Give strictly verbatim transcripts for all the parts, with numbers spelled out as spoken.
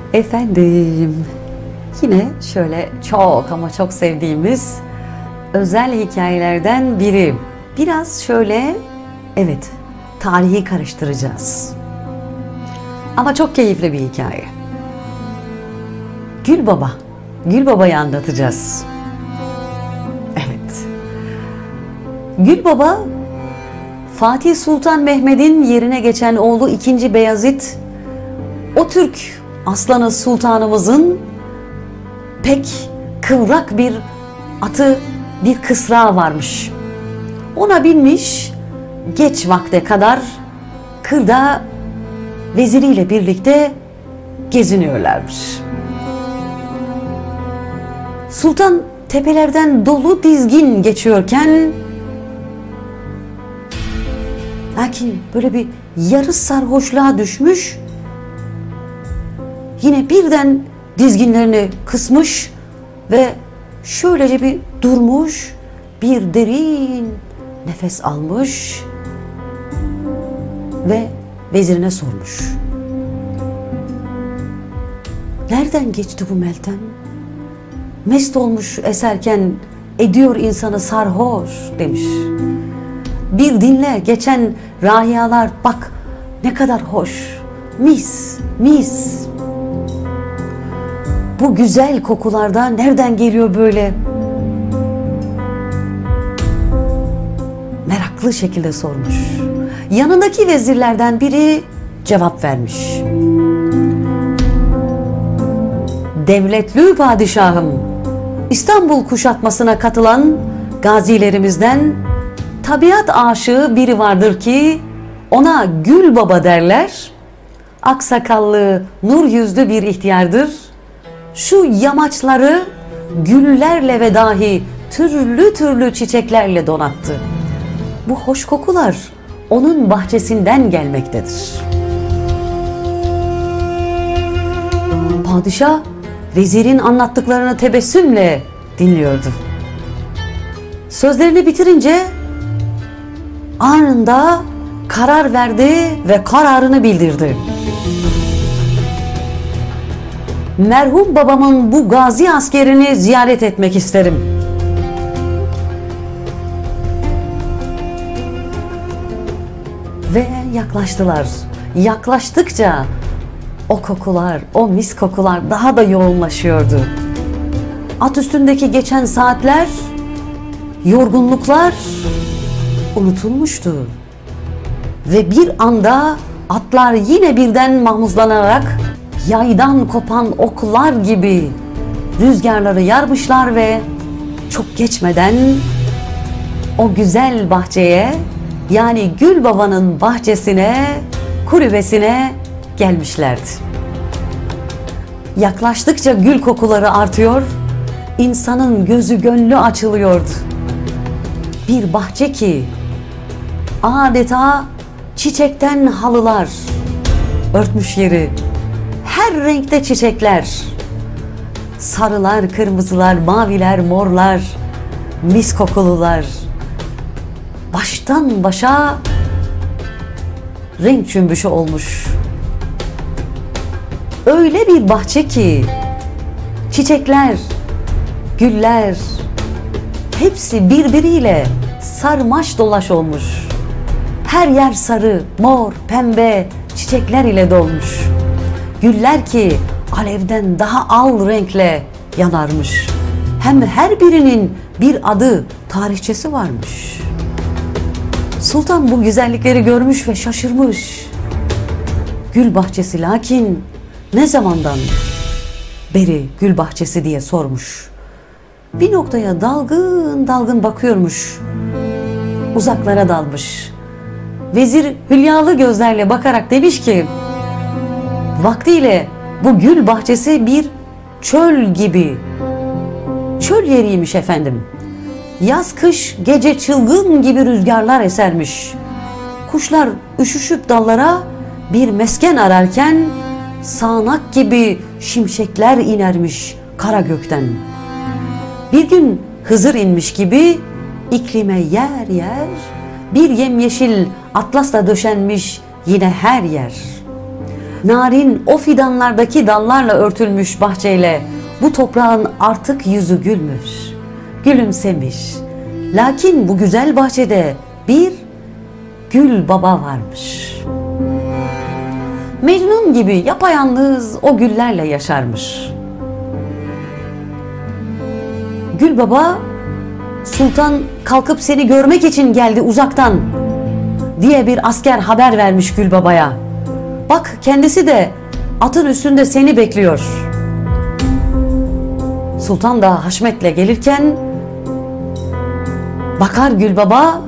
Efendim, yine şöyle çok ama çok sevdiğimiz özel hikayelerden biri. Biraz şöyle, evet, tarihi karıştıracağız. Ama çok keyifli bir hikaye. Gül Baba, Gül Baba'yı anlatacağız. Evet. Gül Baba, Fatih Sultan Mehmet'in yerine geçen oğlu ikinci. Beyazıt, o Türk aslanı sultanımızın pek kıvrak bir atı, bir kısrağı varmış. Ona binmiş, geç vakte kadar kırda veziriyle birlikte geziniyorlarmış. Sultan tepelerden dolu dizgin geçiyorken, lakin böyle bir yarı sarhoşluğa düşmüş, yine birden dizginlerini kısmış ve şöylece bir durmuş, bir derin nefes almış ve vezirine sormuş. Nereden geçti bu Meltem? Mest olmuş eserken ediyor insanı sarhoş demiş. Bir dinle geçen rahiyalar, bak ne kadar hoş, mis mis. Bu güzel kokularda nereden geliyor böyle? Meraklı şekilde sormuş. Yanındaki vezirlerden biri cevap vermiş. Devletli padişahım, İstanbul kuşatmasına katılan gazilerimizden tabiat aşığı biri vardır ki ona Gül Baba derler. Aksakallı, nur yüzlü bir ihtiyardır. Şu yamaçları güllerle ve dahi türlü türlü çiçeklerle donattı. Bu hoş kokular onun bahçesinden gelmektedir. Padişah vezirin anlattıklarını tebessümle dinliyordu. Sözlerini bitirince anında karar verdi ve kararını bildirdi. Merhum babamın bu gazi askerini ziyaret etmek isterim. Ve yaklaştılar. Yaklaştıkça o kokular, o mis kokular daha da yoğunlaşıyordu. At üstündeki geçen saatler, yorgunluklar unutulmuştu. Ve bir anda atlar yine birden mahmuzlanarak yaydan kopan oklar gibi rüzgarları yarmışlar ve çok geçmeden o güzel bahçeye, yani Gül Baba'nın bahçesine, kulübesine gelmişlerdi. Yaklaştıkça gül kokuları artıyor, insanın gözü gönlü açılıyordu. Bir bahçe ki adeta çiçekten halılar örtmüş yeri. Her renkte çiçekler, sarılar, kırmızılar, maviler, morlar, mis kokulular. Baştan başa renk cümbüşü olmuş. Öyle bir bahçe ki çiçekler, güller hepsi birbiriyle sarmaş dolaş olmuş. Her yer sarı, mor, pembe çiçekler ile dolmuş. Güller ki alevden daha al renkle yanarmış. Hem her birinin bir adı, tarihçesi varmış. Sultan bu güzellikleri görmüş ve şaşırmış. Gül bahçesi, lakin ne zamandan beri gül bahçesi diye sormuş. Bir noktaya dalgın dalgın bakıyormuş. Uzaklara dalmış. Vezir hülyalı gözlerle bakarak demiş ki, vaktiyle bu gül bahçesi bir çöl gibi. Çöl yeriymiş efendim. Yaz kış gece çılgın gibi rüzgarlar esermiş. Kuşlar üşüşüp dallara bir mesken ararken sağanak gibi şimşekler inermiş kara gökten. Bir gün Hızır inmiş gibi iklime yer yer bir yemyeşil atlasla döşenmiş yine her yer. narin o fidanlardaki dallarla örtülmüş bahçeyle bu toprağın artık yüzü gülmüş, gülümsemiş. Lakin bu güzel bahçede bir Gül Baba varmış. Mecnun gibi yapayalnız o güllerle yaşarmış. Gül Baba, sultan kalkıp seni görmek için geldi uzaktan diye bir asker haber vermiş Gül Baba'ya. Bak kendisi de atın üstünde seni bekliyor. Sultan da haşmetle gelirken bakar Gül Baba,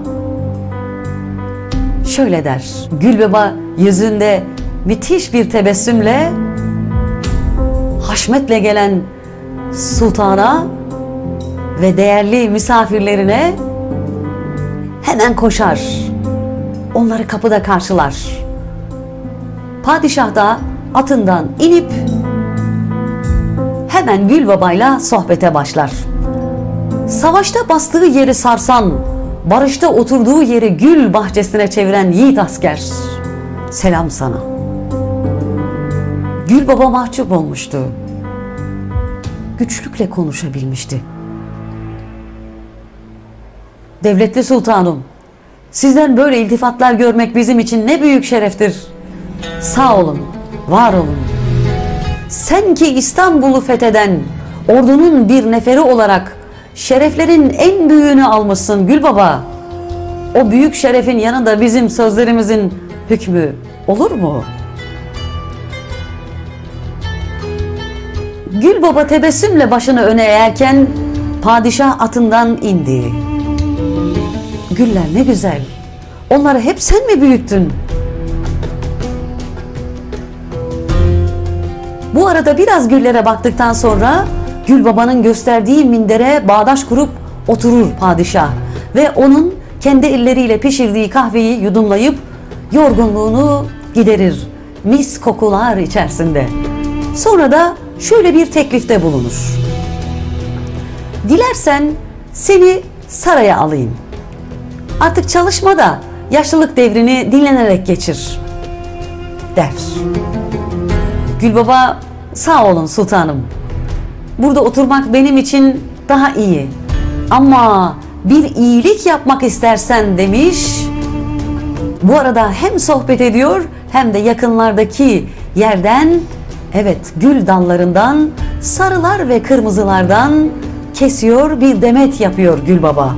şöyle der. Gül Baba yüzünde müthiş bir tebessümle haşmetle gelen sultana ve değerli misafirlerine hemen koşar. Onları kapıda karşılar. Padişah da atından inip hemen Gül Baba'yla sohbete başlar. Savaşta bastığı yeri sarsan, barışta oturduğu yeri gül bahçesine çeviren yiğit asker, selam sana. Gül Baba mahcup olmuştu. Güçlükle konuşabilmişti. Devletli sultanım, sizden böyle iltifatlar görmek bizim için ne büyük şereftir. Sağ olun, var olun. Sen ki İstanbul'u fetheden ordunun bir neferi olarak şereflerin en büyüğünü almışsın Gül Baba. O büyük şerefin yanında bizim sözlerimizin hükmü olur mu? Gül Baba tebessümle başını öne eğerken padişah atından indi. Güller ne güzel. Onları hep sen mi büyüttün? Bu arada biraz güllere baktıktan sonra Gül Baba'nın gösterdiği mindere bağdaş kurup oturur padişah ve onun kendi elleriyle pişirdiği kahveyi yudumlayıp yorgunluğunu giderir mis kokular içerisinde. Sonra da şöyle bir teklifte bulunur. Dilersen seni saraya alayım. Artık çalışma da yaşlılık devrini dinlenerek geçir der. Gül Baba, sağ olun sultanım. Burada oturmak benim için daha iyi. Ama bir iyilik yapmak istersen demiş. Bu arada hem sohbet ediyor hem de yakınlardaki yerden, evet gül dallarından, sarılar ve kırmızılardan kesiyor, bir demet yapıyor Gül Baba.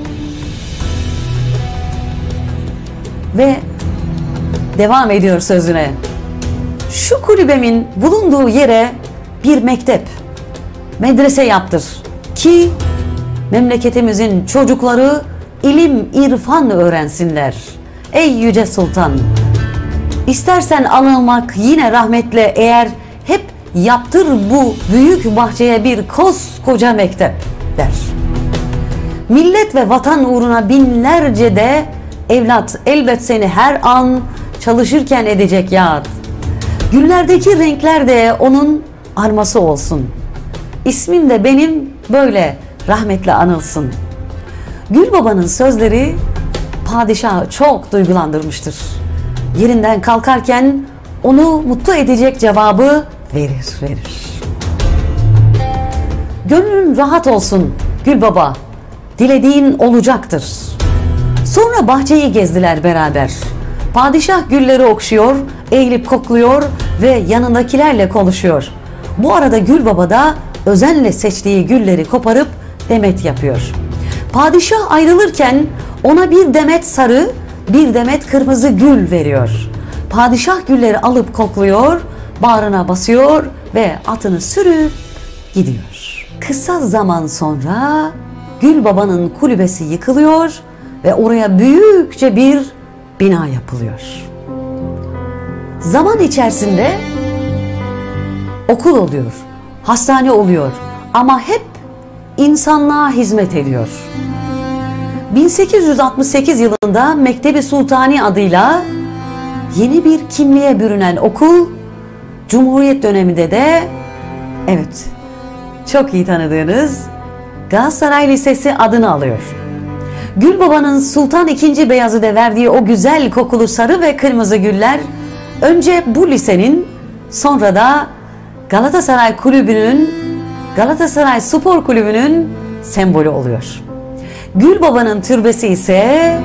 Ve devam ediyor sözüne. Şu kulübemin bulunduğu yere bir mektep, medrese yaptır ki memleketimizin çocukları ilim, irfan öğrensinler. Ey yüce sultan, istersen anılmak yine rahmetle, eğer hep yaptır bu büyük bahçeye bir koskoca mektep der. Millet ve vatan uğruna binlerce de evlat elbet seni her an çalışırken edecek yad. Güllerdeki renkler de onun arması olsun. İsmim de benim böyle rahmetle anılsın. Gül Baba'nın sözleri padişahı çok duygulandırmıştır. Yerinden kalkarken onu mutlu edecek cevabı verir, verir. Gönlün rahat olsun Gül Baba, dilediğin olacaktır. Sonra bahçeyi gezdiler beraber. Padişah gülleri okşuyor, eğilip kokluyor ve yanındakilerle konuşuyor. Bu arada Gül Baba da özenle seçtiği gülleri koparıp demet yapıyor. Padişah ayrılırken ona bir demet sarı, bir demet kırmızı gül veriyor. Padişah gülleri alıp kokluyor, bağrına basıyor ve atını sürüp gidiyor. Kısa zaman sonra Gül Baba'nın kulübesi yıkılıyor ve oraya büyükçe bir bina yapılıyor. Zaman içerisinde okul oluyor, hastane oluyor ama hep insanlığa hizmet ediyor. bin sekiz yüz altmış sekiz yılında Mektebi Sultani adıyla yeni bir kimliğe bürünen okul, Cumhuriyet döneminde de evet çok iyi tanıdığınız Galatasaray Lisesi adını alıyor. Gül Baba'nın Sultan ikinci. Beyazıt'a verdiği o güzel kokulu sarı ve kırmızı güller Önce bu lisenin, sonra da Galatasaray Kulübü'nün, Galatasaray Spor Kulübü'nün sembolü oluyor. Gülbaba'nın türbesi ise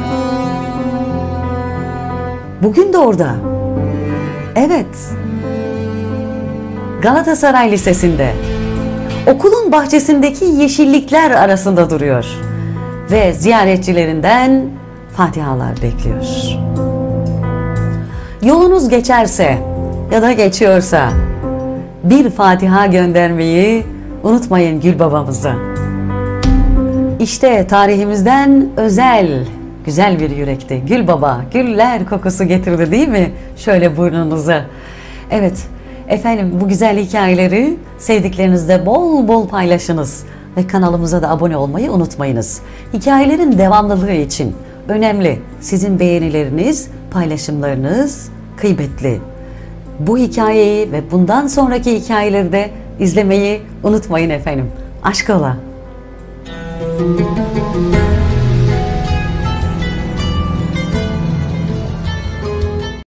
bugün de orada. Evet, Galatasaray Lisesi'nde, okulun bahçesindeki yeşillikler arasında duruyor ve ziyaretçilerinden fatihalar bekliyor. Yolunuz geçerse ya da geçiyorsa bir fatiha göndermeyi unutmayın Gülbaba'mıza. İşte tarihimizden özel, güzel bir yürekti. Gülbaba, güller kokusu getirdi değil mi? Şöyle burnunuza. Evet, efendim bu güzel hikayeleri sevdiklerinizle bol bol paylaşınız. Ve kanalımıza da abone olmayı unutmayınız. Hikayelerin devamlılığı için önemli. Sizin beğenileriniz, paylaşımlarınız kıymetli. Bu hikayeyi ve bundan sonraki hikayeleri de izlemeyi unutmayın efendim. Aşk ola.